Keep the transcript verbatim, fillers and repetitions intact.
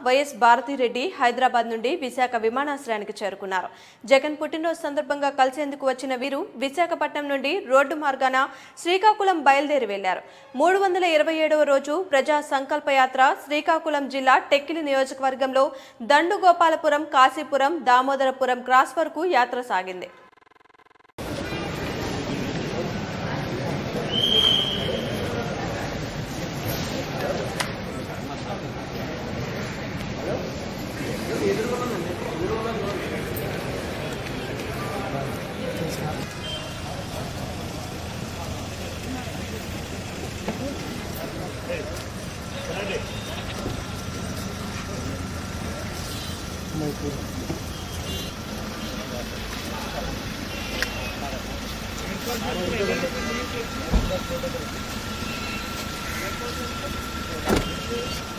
YS Bharati Reddy Hyderabad నుండి విశాఖ విమానాశ్రయానికి చేరుకున్నారు. జగన్ పుట్టినరోజు సందర్భంగా కలిసేందుకు వచ్చిన వీరు విశాఖపట్నం నుండి రోడ్డు మార్గాన శ్రీకాకుళం బయలుదేరి వెళ్లారు. మూడు వందల ఇరవై ఏడవ రోజు ప్రజా సంకల్ప యాత్ర శ్రీకాకుళం జిల్లా టెక్కిలి నియోజకవర్గంలో దండుగోపాలపురం, కాశీపురం, దామోదరపురం క్రాస్ వరకు యాత్ర సాగింది. Thank you.